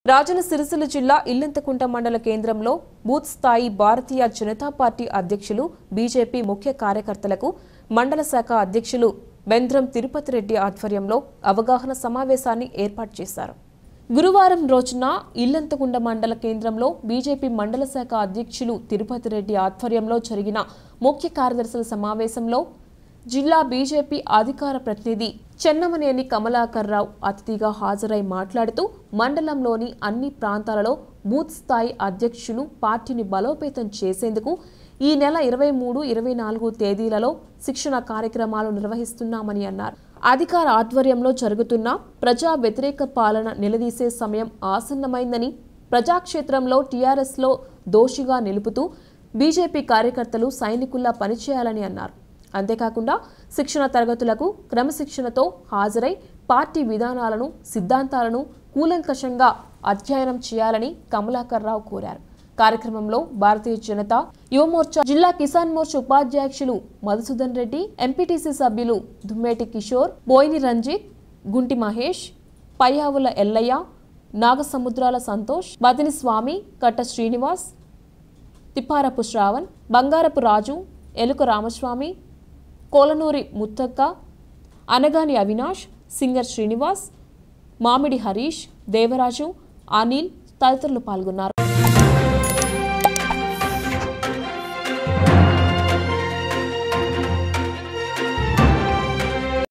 రాజన్న సిరిసిల్ల జిల్లా ఇల్లంతకుంట మండల కేంద్రంలో బూత్ స్థాయి భారతీయ జనతా పార్టీ అధ్యక్షులు బీజేపీ ముఖ్య కార్యకర్తలకు మండల శాఖ అధ్యక్షులు బెంద్రం తిరుపతి రెడ్డి ఆధ్వర్యంలో అవగాహన సమావేశాన్ని ఏర్పాటు చేశారు. గురువారం రోజున ఇల్లంతకుంట మండల కేంద్రంలో బీజేపీ మండల శాఖ అధ్యక్షులు తిరుపతి రెడ్డి ఆధ్వర్యంలో జరిగిన ముఖ్య కార్యదర్శుల సమావేశంలో జిల్లా బీజేపీ అధికార ప్రతినిధి చెన్నమనేని కమలాకర్ రావు అతిథిగా హాజరై మాట్లాడుతూ మండలంలోని అన్ని ప్రాంతాలలో బూత్ స్థాయి అధ్యక్షులు పార్టీని బలోపేతం చేసేందుకు ఈ నెల 23, 24 తేదీలలో శిక్షణ కార్యక్రమాలు నిర్వహిస్తున్నామని అన్నారు. అధికార ఆధ్వర్యంలో జరుగుతున్న ప్రజా వ్యతిరేక పాలన నిలదీసే సమయం ఆసన్నమైందని, ప్రజాక్షేత్రంలో టీఆర్ఎస్లో దోషిగా నిలుపుతూ బీజేపీ కార్యకర్తలు సైనికుల్లా పనిచేయాలని అన్నారు. అంతేకాకుండా శిక్షణ తరగతులకు క్రమశిక్షణతో హాజరై పార్టీ విధానాలను, సిద్ధాంతాలను కూలంకషంగా అధ్యయనం చేయాలని కమలాకర్ రావు కోరారు. కార్యక్రమంలో భారతీయ జనతా యువమోర్చా జిల్లా కిసాన్ మోర్చా ఉపాధ్యక్షులు మధుసూదన్ రెడ్డి, ఎంపీటీసీ సభ్యులు దుమ్మేటి కిషోర్, బోయిని రంజిత్, గుంటి మహేష్, పయ్యావుల ఎల్లయ్య, నాగసముద్రాల సంతోష్, బదిని స్వామి, కట్ట శ్రీనివాస్, తిప్పారపు శ్రావణ్, బంగారపు రాజు, ఎలుక రామస్వామి, కోలనూరి ముత్తక్క, అనగాని అవినాష్, సింగర్ శ్రీనివాస్, మామిడి హరీష్, దేవరాజు, అనిల్ తదితరులు పాల్గొన్నారు.